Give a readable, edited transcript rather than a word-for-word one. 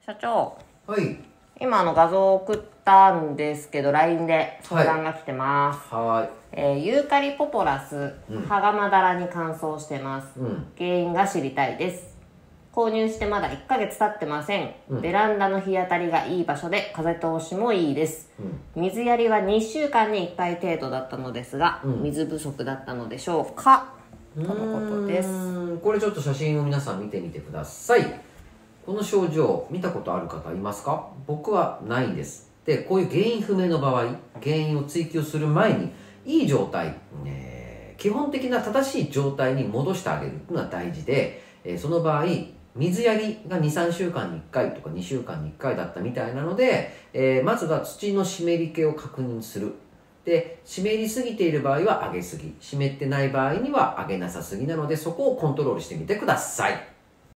社長、 はい。 今画像を送ったんですけど LINE で相談が来てます。ユーカリポポラス、葉がまだらに乾燥してます、原因が知りたいです。購入してまだ1ヶ月経ってません、ベランダの日当たりがいい場所で風通しもいいです、水やりは2週間に1回程度だったのですが、水不足だったのでしょうか、とのことです。 これちょっと写真を皆さん見てみてください。この症状見たことある方いますか？僕はないんです。で、こういう原因不明の場合、原因を追求する前にいい状態、基本的な正しい状態に戻してあげるのが大事で、その場合水やりが 2,3 週間に1回とか2週間に1回だったみたいなので、まずは土の湿り気を確認する。で、湿りすぎている場合は上げすぎ、湿ってない場合には上げなさすぎなので、そこをコントロールしてみてください。